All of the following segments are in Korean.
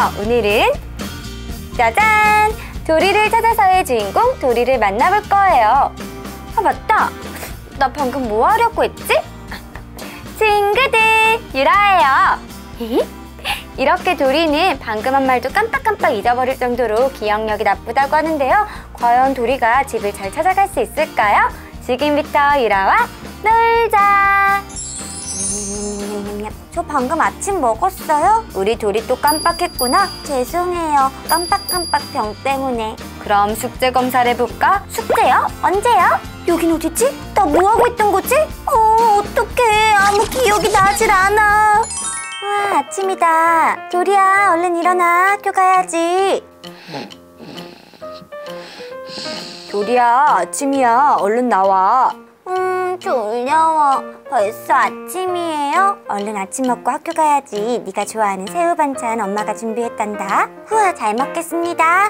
오늘은 짜잔! 도리를 찾아서의 주인공 도리를 만나볼 거예요. 아, 맞다! 나 방금 뭐 하려고 했지? 친구들! 유라예요. 이렇게 도리는 방금 한 말도 깜빡깜빡 잊어버릴 정도로 기억력이 나쁘다고 하는데요. 과연 도리가 집을 잘 찾아갈 수 있을까요? 지금부터 유라와 놀자! 저 방금 아침 먹었어요? 우리 도리 또 깜빡했구나. 죄송해요. 깜빡깜빡 병 때문에. 그럼 숙제 검사를 해볼까? 숙제요? 언제요? 여긴 어디지? 나 뭐하고 있던 거지? 어떡해. 아무 기억이 나질 않아. 와, 아침이다. 도리야, 얼른 일어나. 학교 가야지. 도리야, 아침이야. 얼른 나와. 졸려워. 벌써 아침이에요? 얼른 아침 먹고 학교 가야지. 네가 좋아하는 새우 반찬 엄마가 준비했단다. 후아, 잘 먹겠습니다.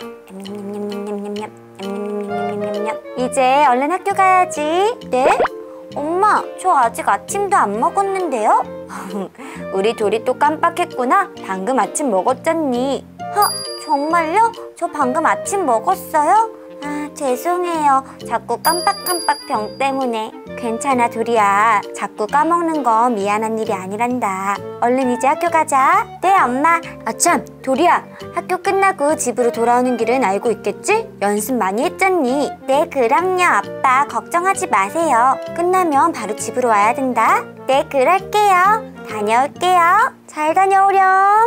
이제 얼른 학교 가야지. 네? 엄마, 저 아직 아침도 안 먹었는데요? 우리 도리 또 깜빡했구나. 방금 아침 먹었잖니. 정말요? 저 방금 아침 먹었어요? 아, 죄송해요. 자꾸 깜빡깜빡 병 때문에. 괜찮아, 도리야. 자꾸 까먹는 건 미안한 일이 아니란다. 얼른 이제 학교 가자. 네, 엄마. 아참, 도리야. 학교 끝나고 집으로 돌아오는 길은 알고 있겠지? 연습 많이 했잖니. 네, 그럼요, 아빠. 걱정하지 마세요. 끝나면 바로 집으로 와야 된다. 네, 그럴게요. 다녀올게요. 잘 다녀오렴.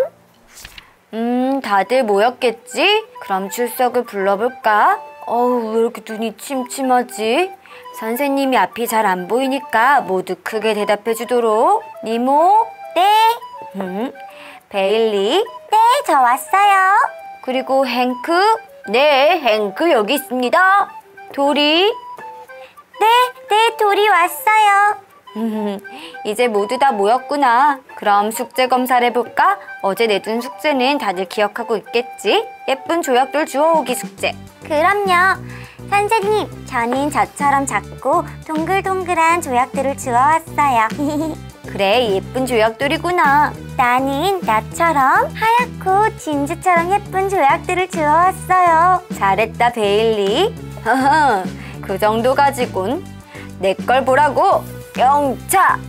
다들 모였겠지? 그럼 출석을 불러볼까? 왜 이렇게 눈이 침침하지? 선생님이 앞이 잘 안 보이니까 모두 크게 대답해 주도록. 니모? 네. 베일리? 네, 저 왔어요. 그리고 행크? 네, 행크 여기 있습니다. 도리? 네, 도리 왔어요. 이제 모두 다 모였구나. 그럼 숙제 검사를 해볼까? 어제 내준 숙제는 다들 기억하고 있겠지? 예쁜 조약돌 주워오기 숙제. 그럼요. 선생님, 저는 저처럼 작고 동글동글한 조약돌을 주워왔어요. 그래, 예쁜 조약돌이구나. 나는 나처럼 하얗고 진주처럼 예쁜 조약돌을 주워왔어요. 잘했다, 베일리. 그 정도 가지곤. 내 걸 보라고. 영차!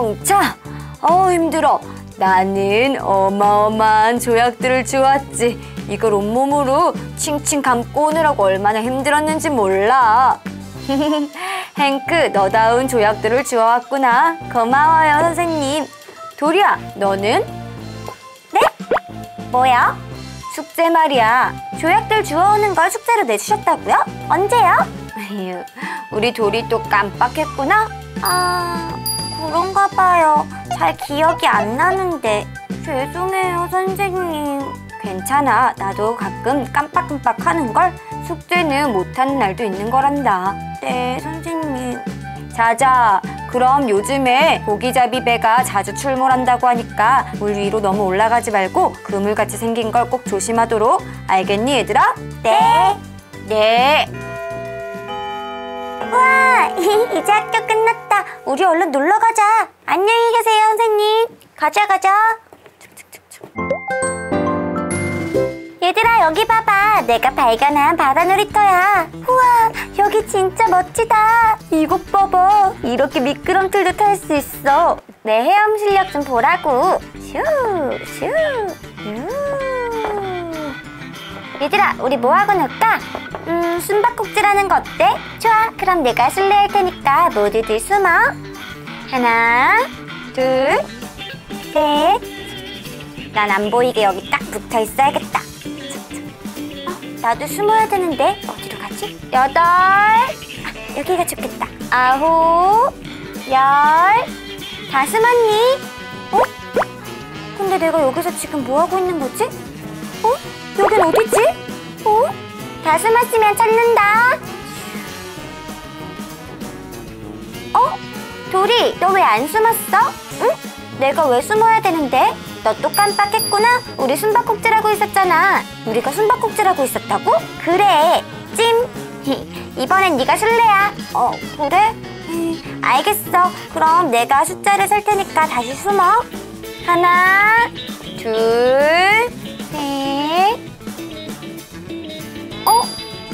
힘들어. 나는 어마어마한 조약들을 주웠지. 이걸 온몸으로 칭칭 감고 오느라고 얼마나 힘들었는지 몰라. 행크, 너다운 조약들을 주워왔구나. 고마워요, 선생님. 도리야, 너는? 네? 뭐야? 숙제 말이야. 조약들 주워오는 걸 숙제로 내주셨다고요? 언제요? 우리 도리 또 깜빡했구나. 그런가 봐요. 잘 기억이 안 나는데. 죄송해요, 선생님. 괜찮아. 나도 가끔 깜빡깜빡 하는걸. 숙제는 못하는 날도 있는 거란다. 네, 선생님. 자자, 그럼 요즘에 고기잡이 배가 자주 출몰한다고 하니까 물 위로 너무 올라가지 말고 그물같이 생긴 걸 꼭 조심하도록. 알겠니, 얘들아? 네. 와, 이제 학교 끝났다. 우리 얼른 놀러 가자. 안녕히 계세요, 선생님. 가자. 얘들아, 여기 봐봐. 내가 발견한 바다 놀이터야. 우와, 여기 진짜 멋지다. 이것 봐봐. 이렇게 미끄럼틀도 탈 수 있어. 내 헤엄 실력 좀 보라고. 슈. 얘들아, 우리 뭐하고 놀까? 숨바꼭질하는 거 어때? 좋아, 그럼 내가 술래할 테니까 모두들 숨어. 하나, 둘, 셋. 난 안 보이게 여기 딱 붙어 있어야겠다. 나도 숨어야 되는데 어디로 가지? 8. 여기가 좋겠다. 9, 10. 다 숨었니? 근데 내가 여기서 지금 뭐하고 있는 거지? 여긴 어디지? 다 숨었으면 찾는다. 도리, 너 왜 안 숨었어? 응? 내가 왜 숨어야 되는데? 너 또 깜빡했구나? 우리 숨바꼭질하고 있었잖아. 우리가 숨바꼭질하고 있었다고? 그래, 찜. 이번엔 네가 술래야. 그래? 알겠어. 그럼 내가 숫자를 셀 테니까 다시 숨어. 하나, 둘, 셋,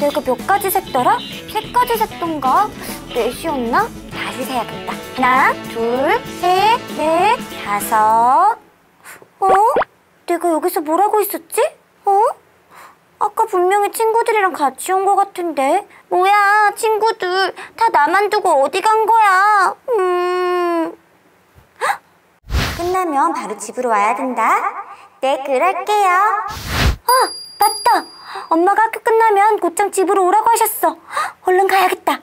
내가 몇 가지 셌더라? 3가지 셌던가? 4시였나? 다시 세야겠다. 하나, 둘, 셋, 넷, 다섯. 내가 여기서 뭘 하고 있었지? 아까 분명히 친구들이랑 같이 온 것 같은데. 뭐야, 친구들 다 나만 두고 어디 간 거야? 헉! 끝나면 바로 집으로 와야 된다. 네, 그럴게요. 맞다. 엄마가 학교 끝나면 곧장 집으로 오라고 하셨어. 얼른 가야겠다.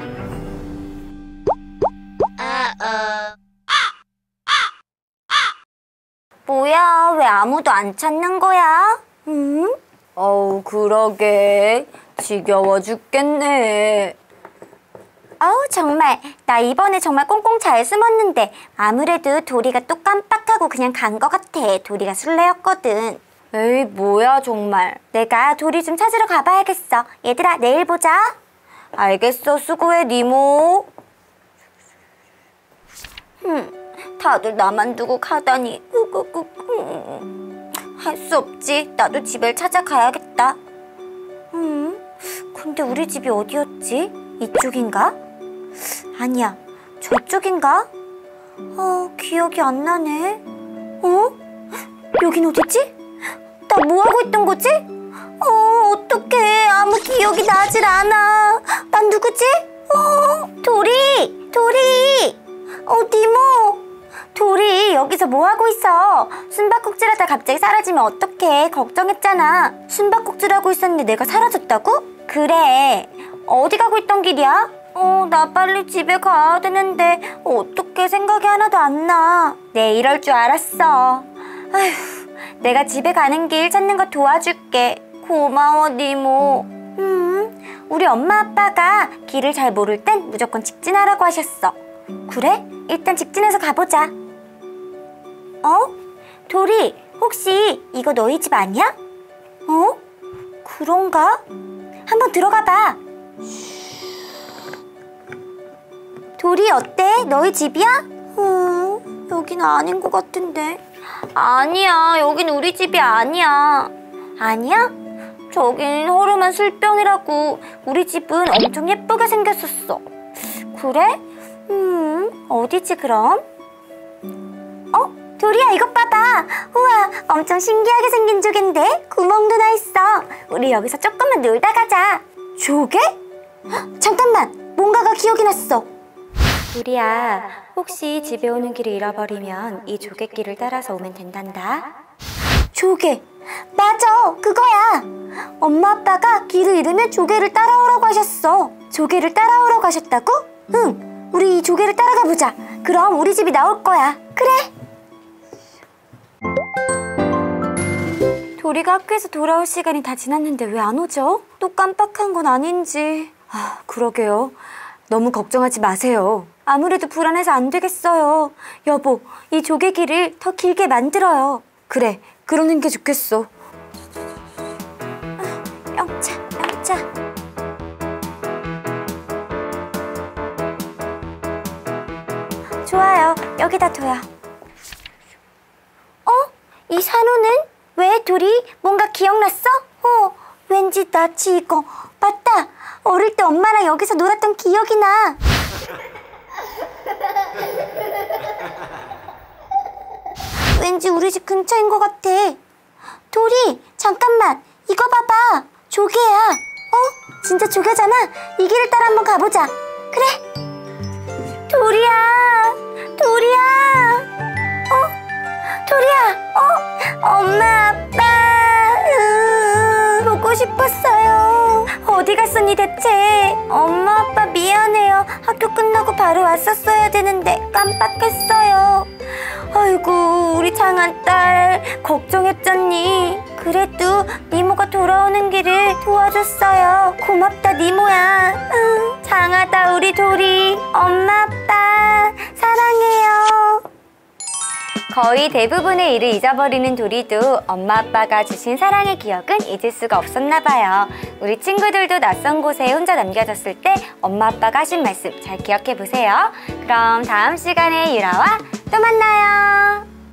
뭐야, 왜 아무도 안 찾는 거야? 어우, 그러게. 지겨워 죽겠네. 아우, 정말. 나 이번에 정말 꽁꽁 잘 숨었는데 아무래도 도리가 또 깜빡하고 그냥 간 것 같아. 도리가 술래였거든. 에이, 뭐야 정말. 내가 도리 좀 찾으러 가봐야겠어. 얘들아, 내일 보자. 알겠어, 수고해, 니모. 다들 나만 두고 가다니. 할 수 없지. 나도 집을 찾아가야겠다. 근데 우리 집이 어디였지? 이쪽인가? 아니야, 저쪽인가? 기억이 안 나네. 여긴 어디지? 나 뭐하고 있던 거지? 어떡해. 아무 기억이 나질 않아. 난 누구지? 도리! 니모! 도리, 여기서 뭐하고 있어? 숨바꼭질하다 갑자기 사라지면 어떡해. 걱정했잖아. 숨바꼭질하고 있었는데 내가 사라졌다고? 그래. 어디 가고 있던 길이야? 나 빨리 집에 가야 되는데 어떡해, 생각이 하나도 안 나. 네, 이럴 줄 알았어. 아휴, 내가 집에 가는 길 찾는 거 도와줄게. 고마워, 니모. 우리 엄마 아빠가 길을 잘 모를 땐 무조건 직진하라고 하셨어. 그래? 일단 직진해서 가보자. 도리, 혹시 이거 너희 집 아니야? 그런가? 한번 들어가 봐. 도리, 어때? 너희 집이야? 여긴 아닌 것 같은데. 아니야, 여긴 우리 집이 아니야. 아니야? 저긴 허름한 술병이라고. 우리 집은 엄청 예쁘게 생겼었어. 그래? 어디지 그럼? 도리야, 이것 봐봐. 우와, 엄청 신기하게 생긴 조개인데? 구멍도 나 있어. 우리 여기서 조금만 놀다 가자. 조개? 잠깐만, 뭔가가 기억이 났어. 도리야, 혹시 집에 오는 길을 잃어버리면 이 조개길을 따라서 오면 된단다. 조개, 맞아, 그거야. 엄마 아빠가 길을 잃으면 조개를 따라오라고 하셨어. 조개를 따라오라고 하셨다고? 응, 우리 이 조개를 따라가 보자. 그럼 우리 집이 나올 거야. 그래. 도리가 학교에서 돌아올 시간이 다 지났는데 왜 안 오죠? 또 깜빡한 건 아닌지. 그러게요. 너무 걱정하지 마세요. 아무래도 불안해서 안 되겠어요. 여보, 이 조개길을 더 길게 만들어요. 그래, 그러는 게 좋겠어. 영차. 좋아요, 여기다 둬요. 이 산호는? 왜, 도리? 뭔가 기억났어? 왠지 나치 이거. 맞다! 어릴 때 엄마랑 여기서 놀았던 기억이 나. 왠지 우리 집 근처인 것 같아. 도리, 잠깐만. 이거 봐봐. 조개야. 진짜 조개잖아. 이 길을 따라 한번 가보자. 그래. 도리야. 엄마, 아빠. 보고 싶었어요. 어디 갔었니 대체? 엄마, 아빠 미안해요. 학교 끝나고 바로 왔었어야 되는데 깜빡했어요. 아이고, 우리 장한 딸 걱정했잖니. 그래도 니모가 돌아오는 길을 도와줬어요. 고맙다, 니모야. 장하다, 우리 도리. 엄마, 아빠 사랑해요. 거의 대부분의 일을 잊어버리는 도리도 엄마 아빠가 주신 사랑의 기억은 잊을 수가 없었나 봐요. 우리 친구들도 낯선 곳에 혼자 남겨졌을 때 엄마 아빠가 하신 말씀 잘 기억해 보세요. 그럼 다음 시간에 유라와 또 만나요.